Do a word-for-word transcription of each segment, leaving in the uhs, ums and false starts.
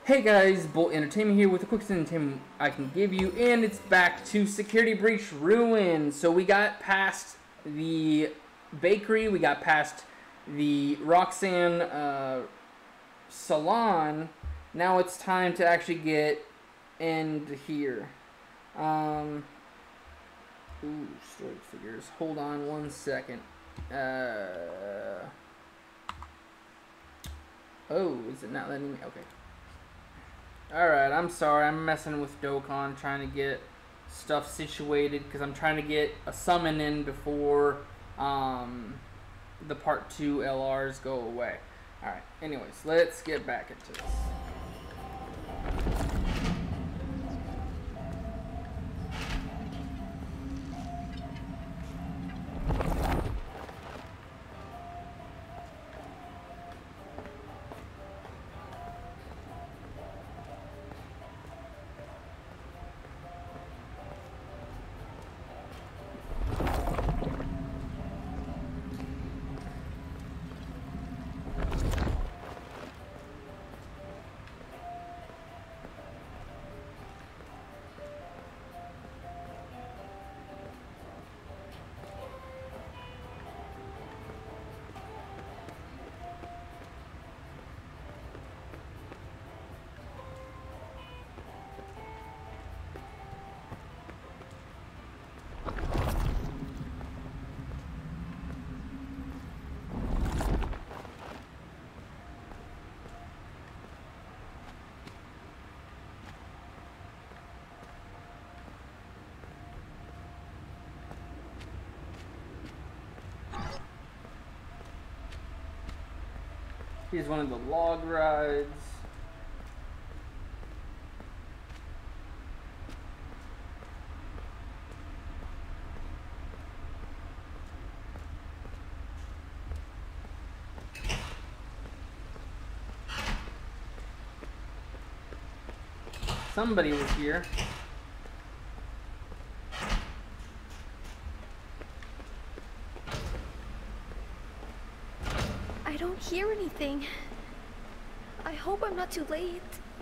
Hey guys, Bolt Entertainment here with the quickest entertainment I can give you, and it's back to Security Breach Ruin. So we got past the bakery, we got past the Roxanne uh, salon. Now it's time to actually get into here. Um, ooh, stored figures. Hold on one second. Uh, oh, is it not letting me? Okay. Alright, I'm sorry, I'm messing with Dokkan, trying to get stuff situated, because I'm trying to get a summon in before um, the part two L Rs go away. Alright, anyways, let's get back into this. Here's one of the log rides. Somebody was here. I don't hear anything. I hope I'm not too late.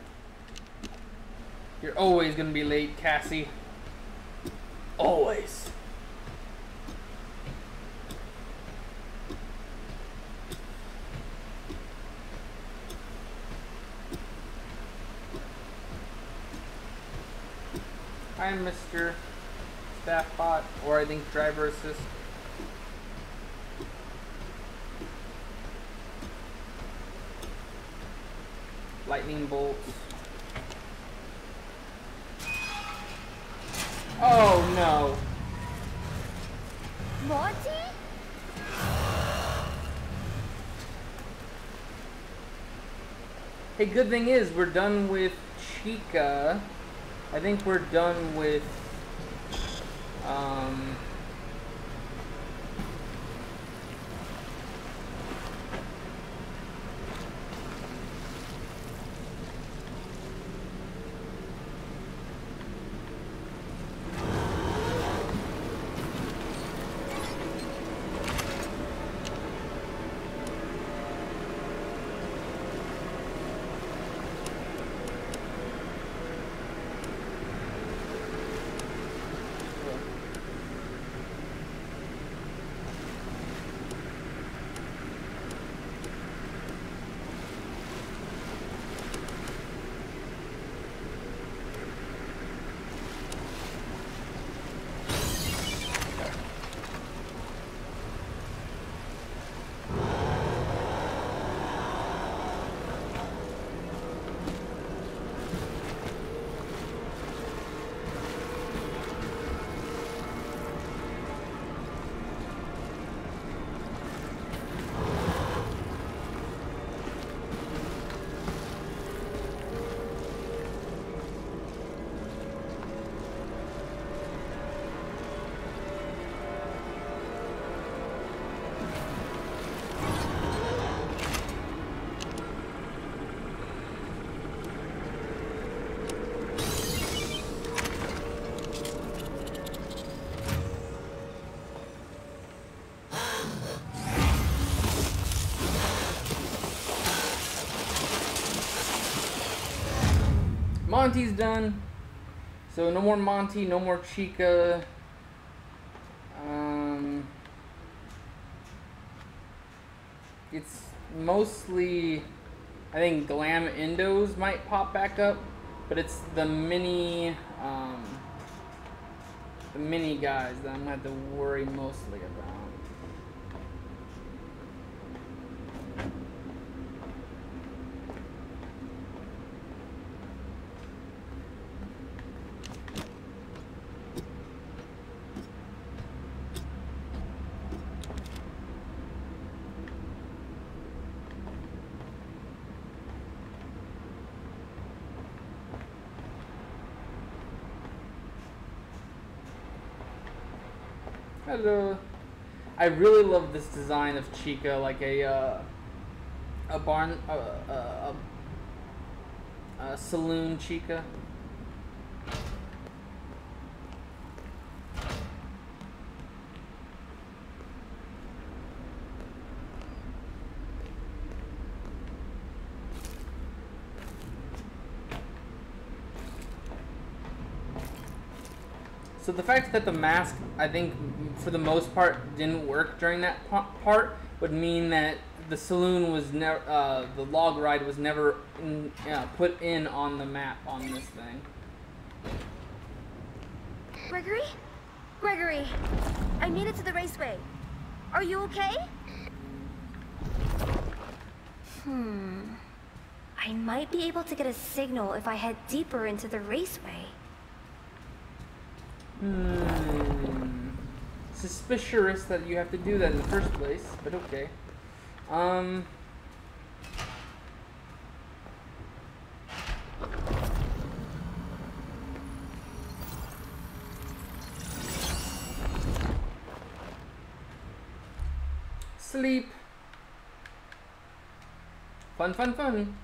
You're always gonna be late, Cassie. Always. Hi, Mister Staff Bot, or I think Driver Assist. Lightning bolts. Oh no. Monty? Hey, good thing is we're done with Chica. I think we're done with um Monty's done. So no more Monty, no more Chica. Um, it's mostly, I think Glam Endos might pop back up, but it's the mini, um, the mini guys that I'm gonna have to worry mostly about. Hello. I really love this design of Chica, like a uh, a barn, uh, uh, a, a saloon Chica. So the fact that the mask, I think, for the most part, didn't work during that part would mean that the saloon was never, uh, the log ride was never in, uh, put in on the map on this thing. Gregory? Gregory, I made it to the raceway. Are you okay? Hmm. I might be able to get a signal if I head deeper into the raceway. Hmm. Suspicious that you have to do that in the first place, but okay. Um. Sleep. Fun, fun, fun.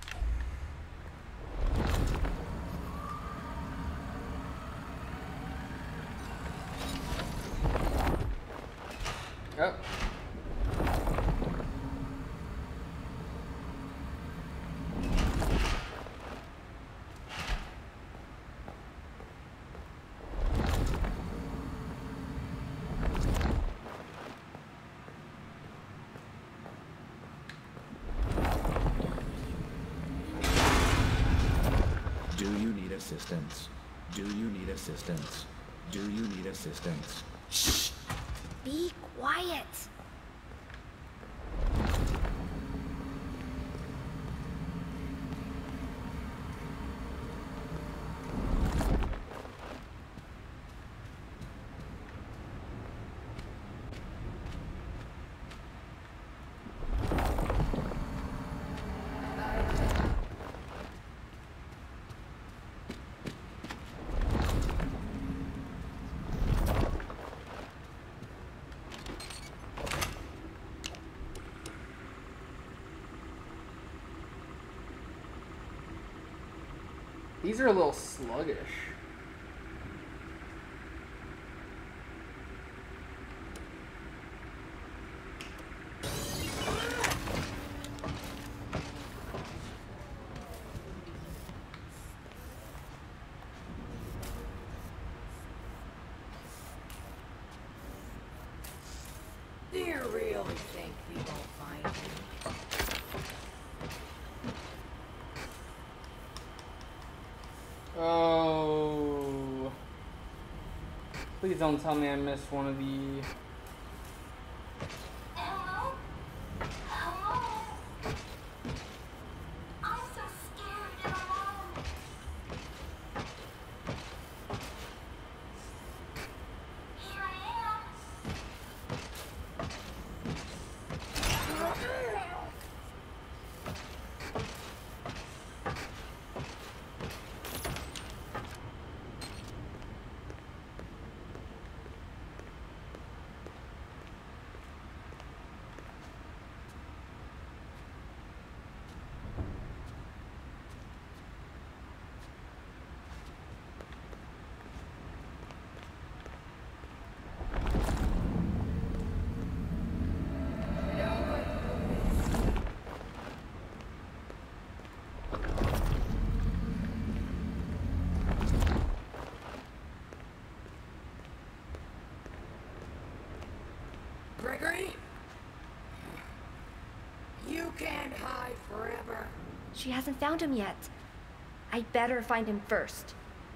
Yep. Do you need assistance? Do you need assistance? Do you need assistance? Shh! Be quiet. These are a little sluggish. Do you really think we won't find you? Oh. Please don't tell me I missed one of the... Hello? Hello? I'm so scared and alone. Here I am. She hasn't found him yet. I'd better find him first.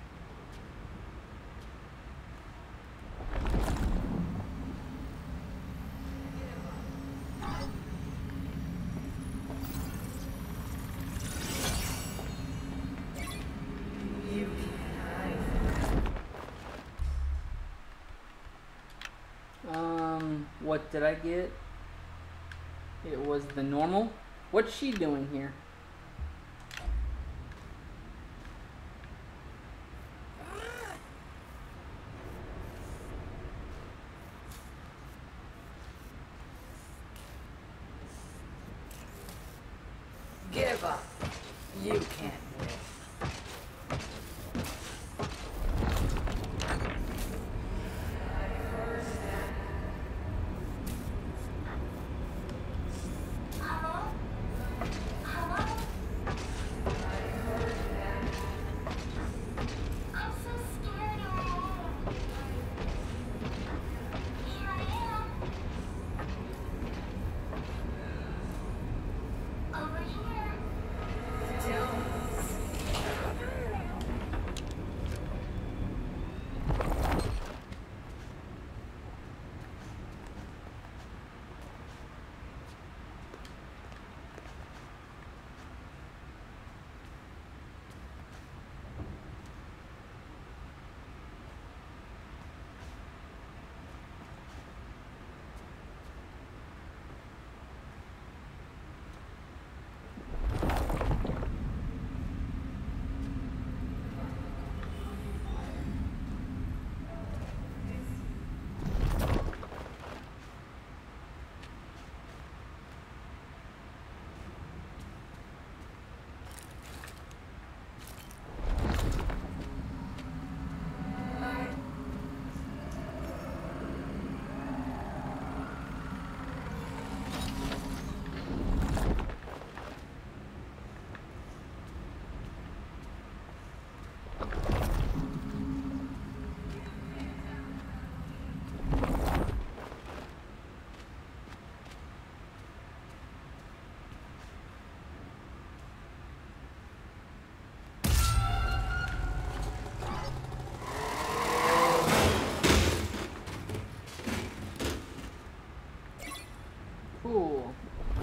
Um, what did I get? It was the normal. What's she doing here? Give up. You can't win. Hello? Hello? I'm so scared alone. Here I am. Over here. Cool.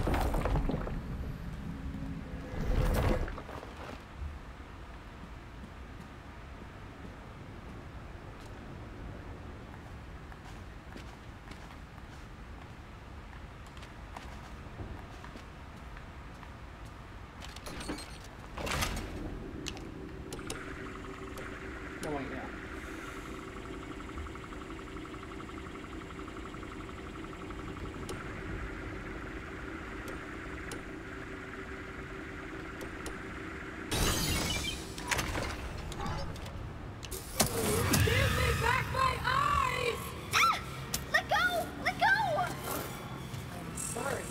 Oh, wait, yeah. Give me back my eyes! Ah! Let go! Let go! I'm sorry.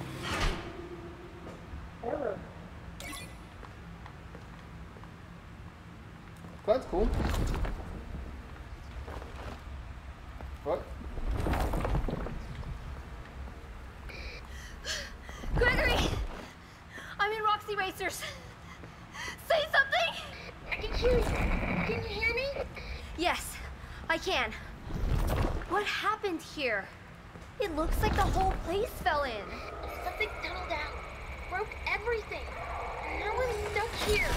Well, that's cool. What? Gregory! I'm in Roxy Racers. Say something! I can hear you. Can you hear me? Yes, I can. What happened here? It looks like the whole place fell in. Something tunneled out. Broke everything. Now I'm stuck here.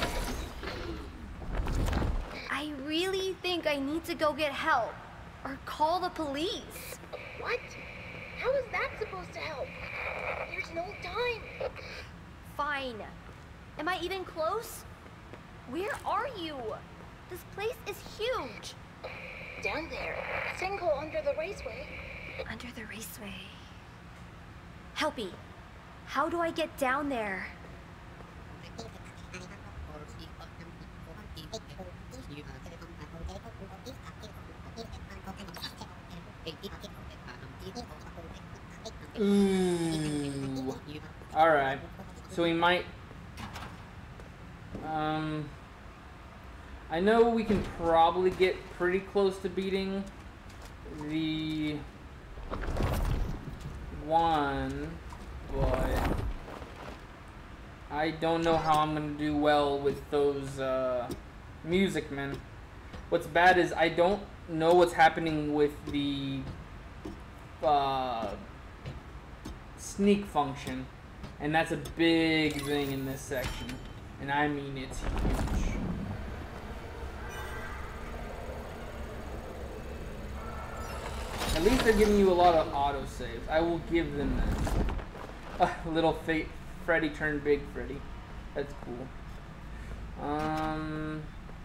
I really think I need to go get help. Or call the police. What? How is that supposed to help? There's no time. Fine. Am I even close? Where are you? This place is huge. Down there. Sinkhole under the raceway. Under the raceway. Helpy, how do I get down there? Ooh. Alright. So we might... Um... I know we can probably get pretty close to beating the one, but I don't know how I'm gonna do well with those uh, music men. What's bad is I don't know what's happening with the uh, sneak function, and that's a big thing in this section, and I mean it's huge. At least they're giving you a lot of autosaves. I will give them that. Uh, little fate Freddy turned Big Freddy. That's cool. Um.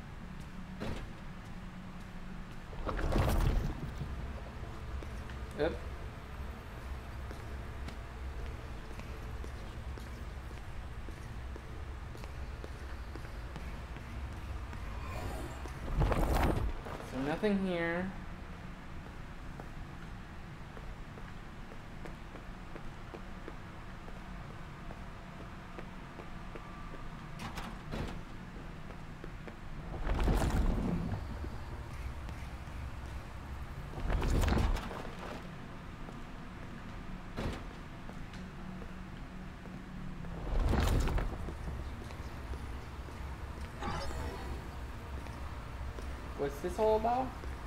Yep. So nothing here. What's this all about?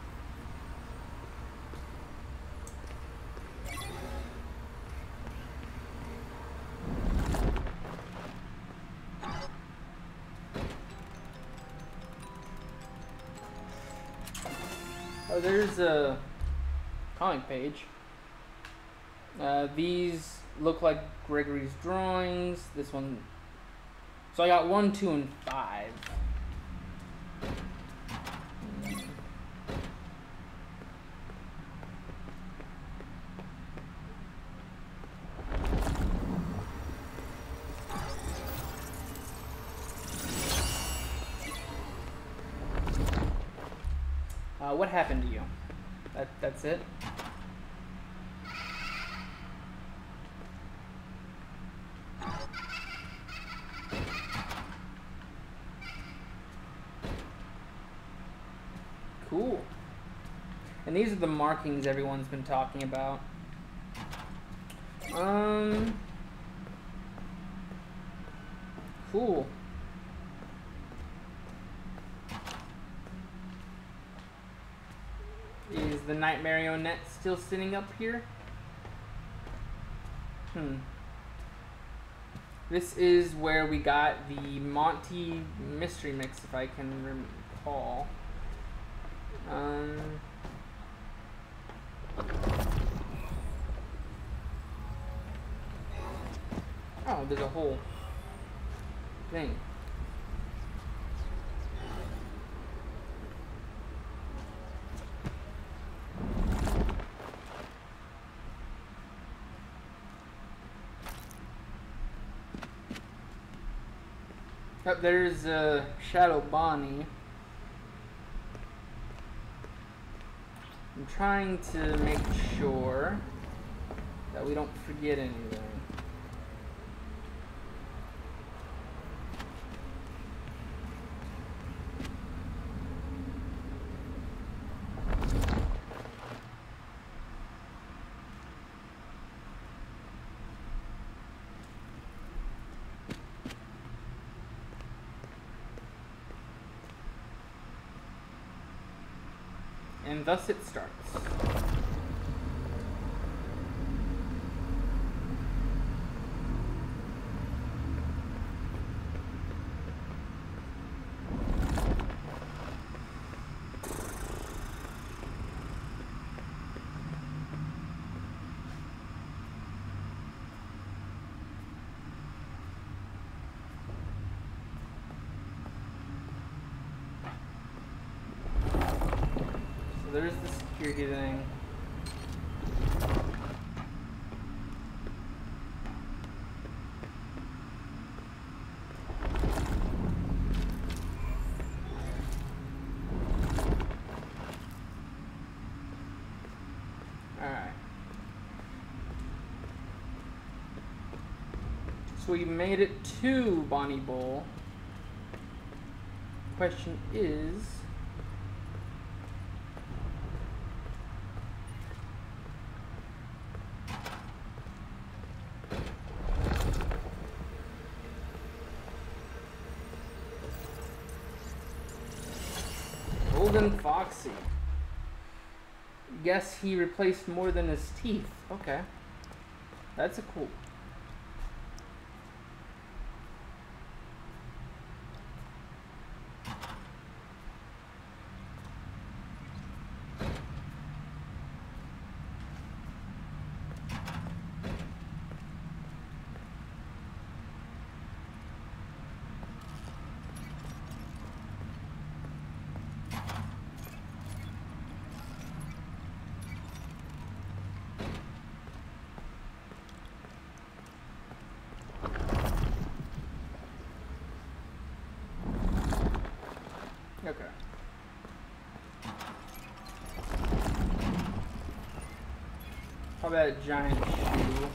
Oh, there's a comic page. Uh, these look like Gregory's drawings. This one. So I got one, two, and five. Uh, what happened to you? That that's it? Cool. And these are the markings everyone's been talking about. Um Cool. Is the Night Marionette still sitting up here? Hmm. This is where we got the Monty mystery mix, if I can recall. Um. Oh, there's a whole thing. Oh, there's uh, Shadow Bonnie. I'm trying to make sure that we don't forget anything. And thus it starts. There's the security thing. Alright. So we made it to Bonnie Bowl. Question is, Golden Foxy. Guess he replaced more than his teeth. Okay. That's a cool. Okay. How about a giant shoe?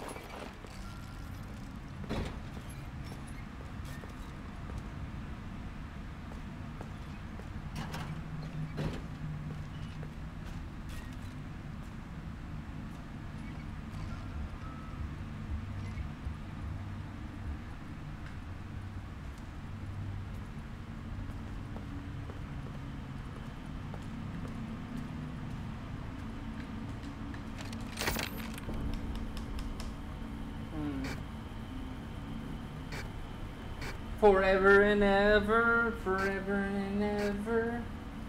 Forever and ever, forever and ever.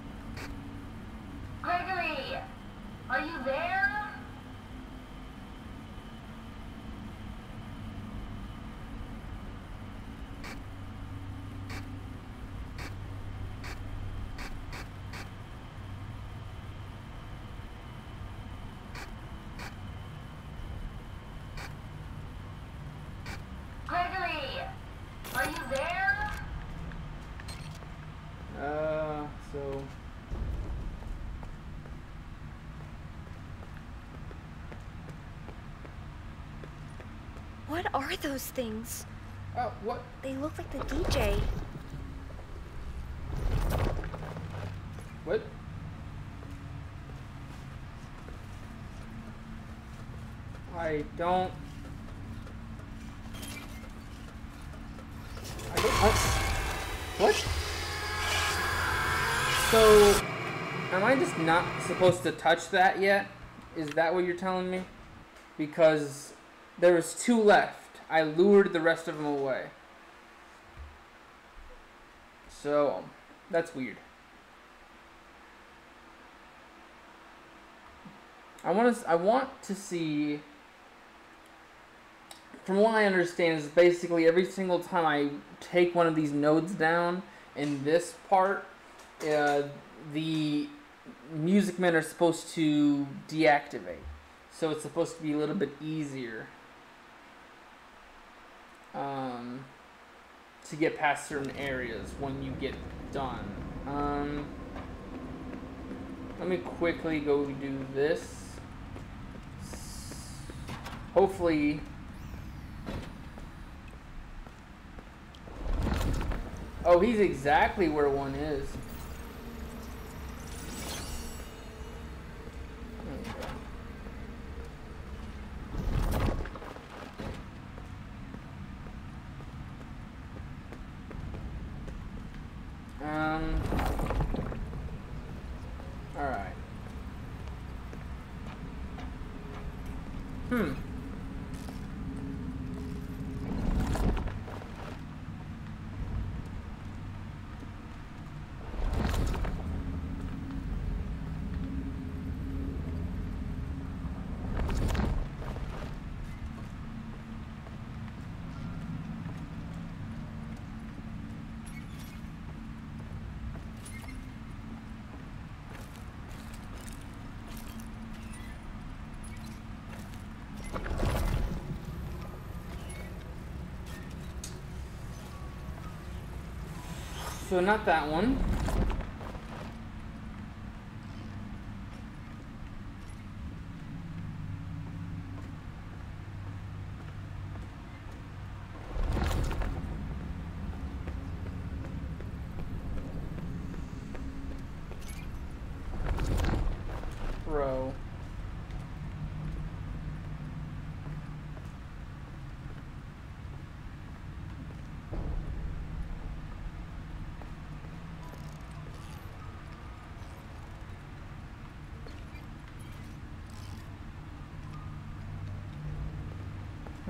Gregory, are you there? Gregory, are you there? Uh, so. What are those things? Oh, what? They look like the D J. What? I don't. I don't. I, what? So, am I just not supposed to touch that yet? Is that what you're telling me? Because there was two left. I lured the rest of them away. So, that's weird. I want to. I want to see. From what I understand, is basically every single time I take one of these nodes down in this part, uh, the music men are supposed to deactivate. So it's supposed to be a little bit easier um, to get past certain areas when you get done. Um, let me quickly go do this. Hopefully. Oh, he's exactly where one is. Okay. Um. All right. Hmm. So not that one. Bro.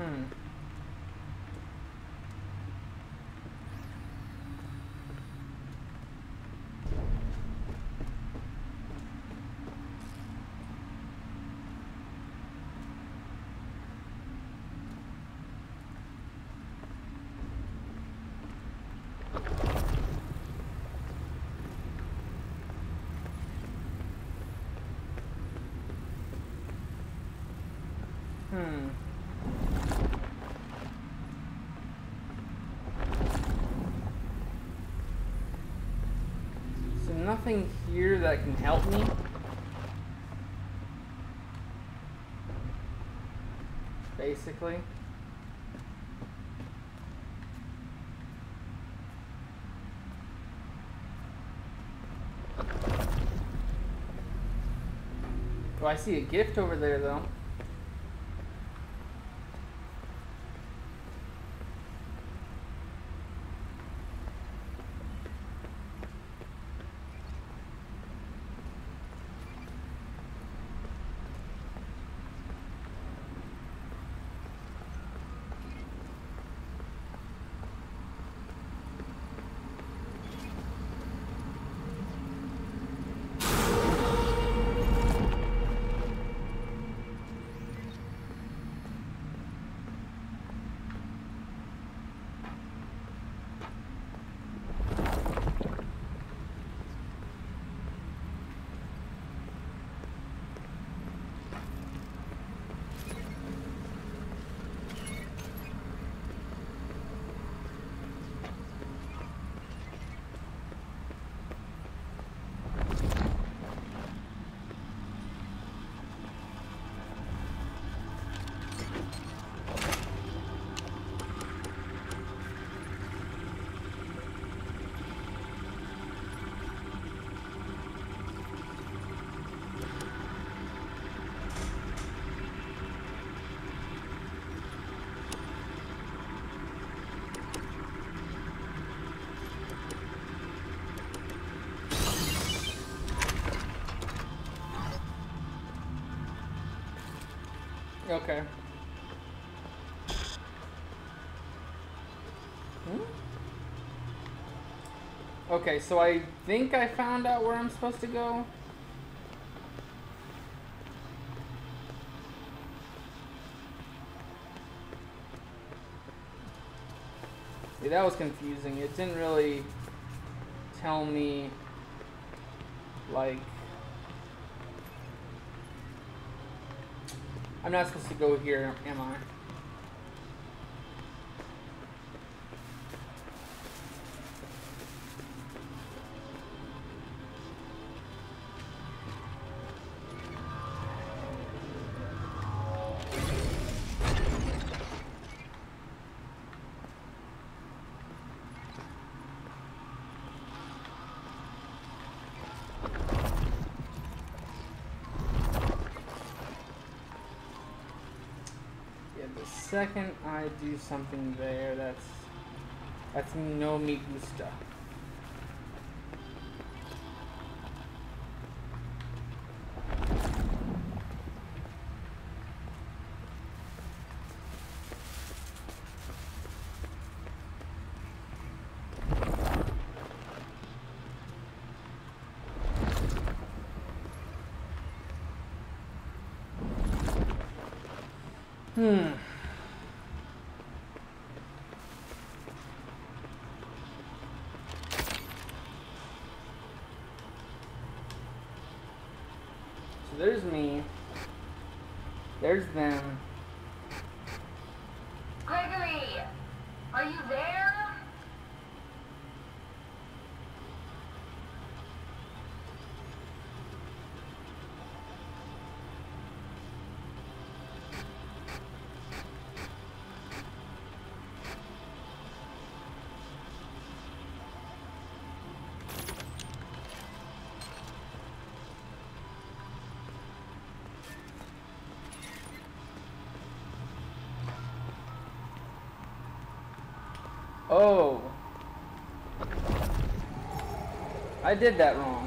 Hmm. Hmm. So nothing here that can help me. Basically. Oh, I see a gift over there though. Okay. Hmm? Okay, so I think I found out where I'm supposed to go. Yeah, that was confusing. It didn't really tell me, like... I'm not supposed to go here, am I? Second I do something there, that's that's no me gusta. Hmm. So there's me. There's them. Gregory, are you there? Oh. I did that wrong.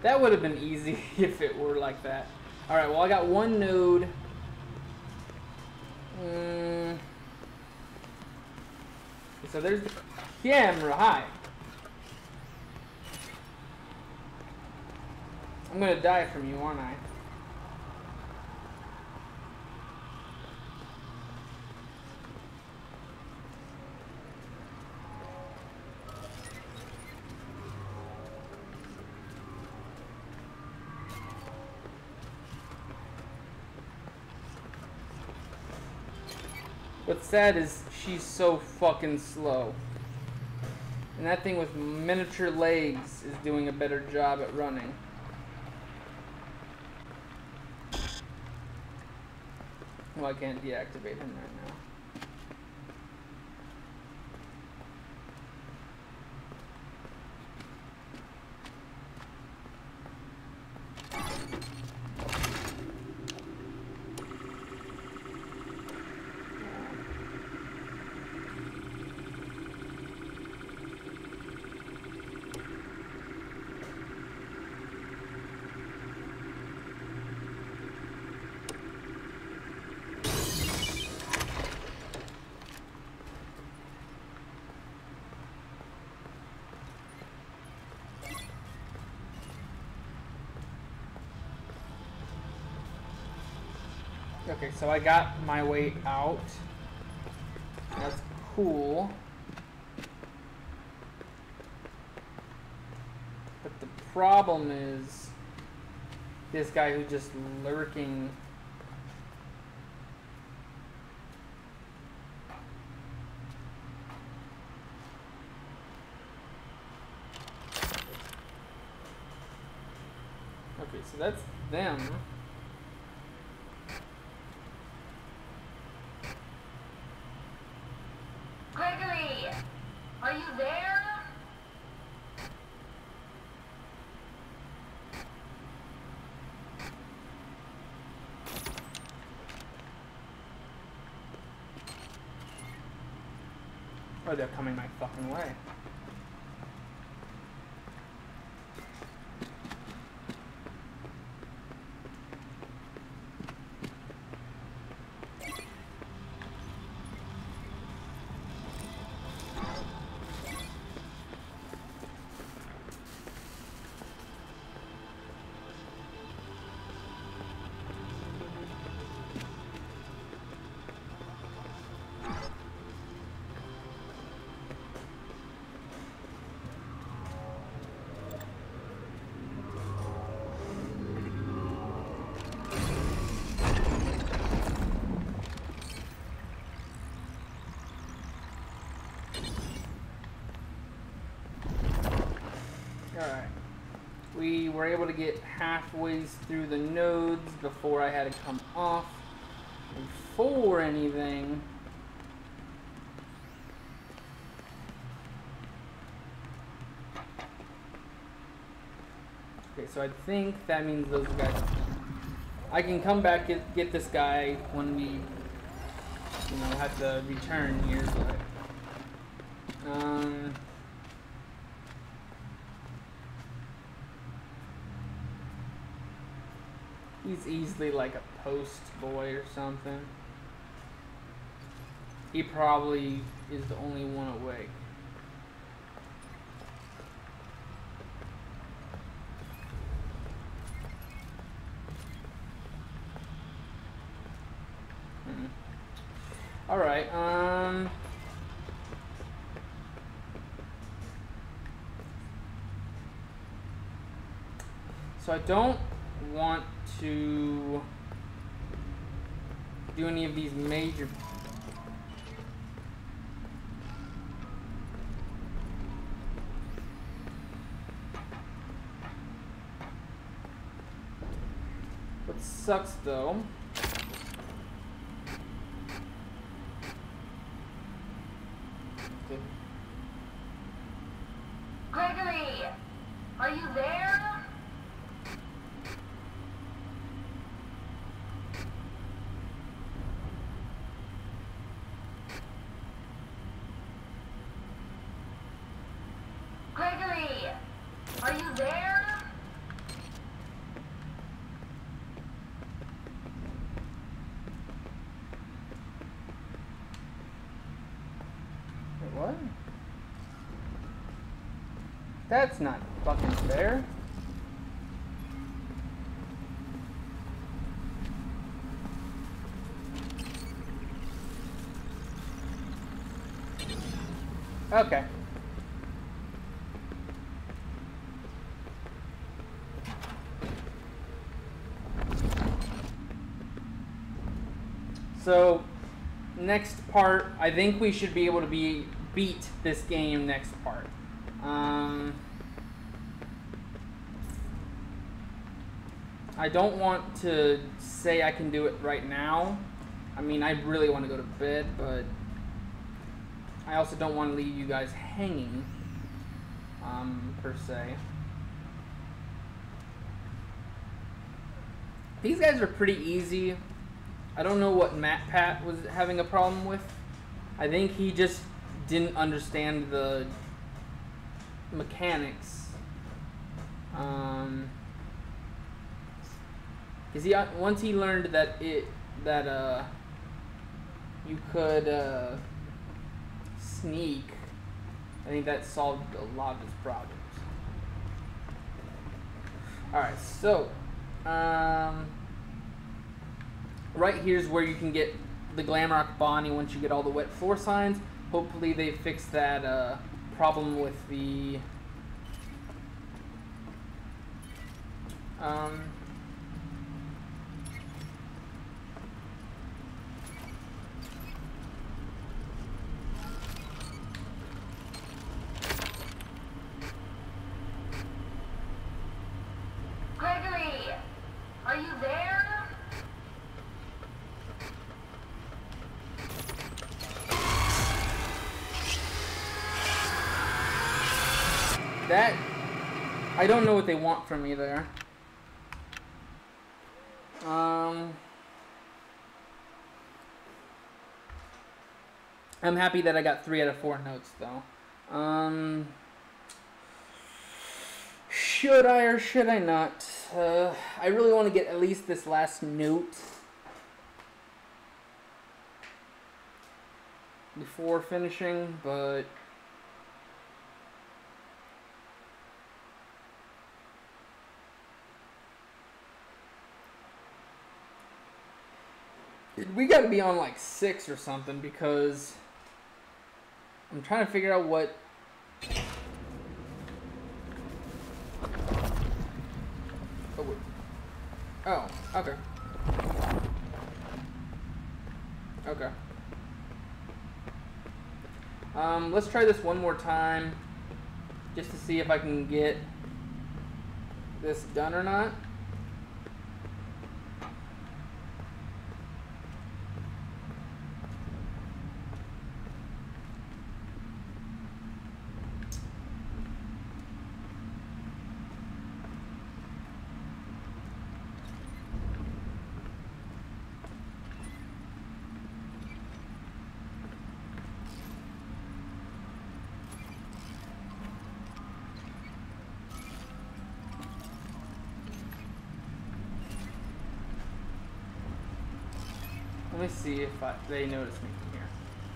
That would have been easy if it were like that. Alright, well I got one node. Mm. So there's the camera. Hi. I'm gonna die from you, aren't I? What's sad is she's so fucking slow. And that thing with miniature legs is doing a better job at running. Well, I can't deactivate him right now. Okay, so I got my way out. That's cool. But the problem is this guy who's just lurking. Okay, so that's them. Gregory, are you there? Oh, they're coming my fucking way. Alright. We were able to get halfway through the nodes before I had to come off. Before anything. Okay, so I think that means those guys. I can come back and get this guy when we, you know, have to return here, but um. He's easily like a post boy or something. He probably is the only one awake. Hmm. All right. Um. So I don't want to do any of these major what sucks though okay. Gregory, are you there? Gregory, are you there? what? That's not fucking fair. Okay. So, next part, I think we should be able to be beat this game next part. Um, I don't want to say I can do it right now. I mean, I really want to go to bed, but I also don't want to leave you guys hanging, um, per se. These guys are pretty easy. I don't know what Matt Pat was having a problem with. I think he just didn't understand the mechanics. Um, cause he once he learned that it that uh you could uh, sneak, I think that solved a lot of his problems. All right, so. Um, right here's where you can get the Glamrock Bonnie once you get all the wet floor signs. Hopefully they fix that uh, problem with the um, Gregory, are you there? that, I don't know what they want from me there. Um, I'm happy that I got three out of four notes though. Um, should I or should I not? Uh, I really want to get at least this last note before finishing, but we gotta be on like six or something because I'm trying to figure out what. Oh, wait. Oh, okay. Okay. Um, let's try this one more time just to see if I can get this done or not. Let me see if I, they notice me from here.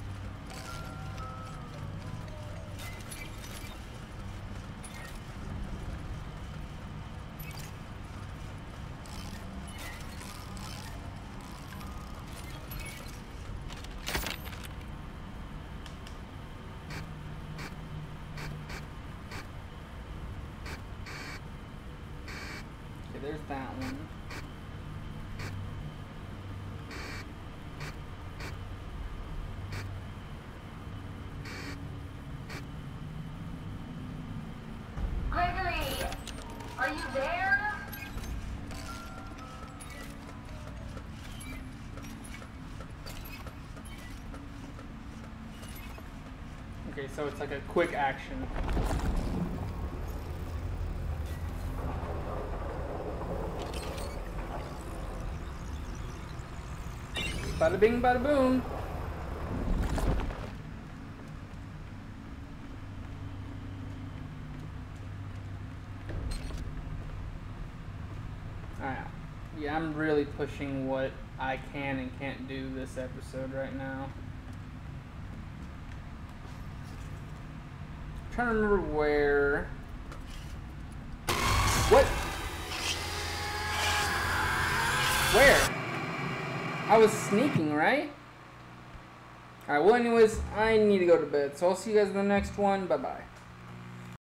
Okay, there's that one. Are you there? Okay, so it's like a quick action. Bada bing, bada boom. Alright. Yeah, I'm really pushing what I can and can't do this episode right now. trying to remember where. What? Where? I was sneaking, right? Alright, well anyways, I need to go to bed. So I'll see you guys in the next one. Bye-bye.